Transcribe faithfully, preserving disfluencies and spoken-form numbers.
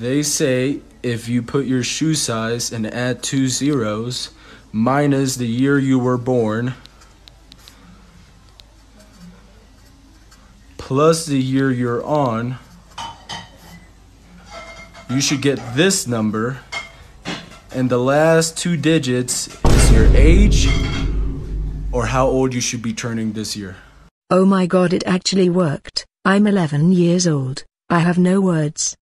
They say if you put your shoe size and add two zeros minus the year you were born plus the year you're on, you should get this number, and the last two digits is your age or how old you should be turning this year. Oh my god, it actually worked. I'm eleven years old. I have no words.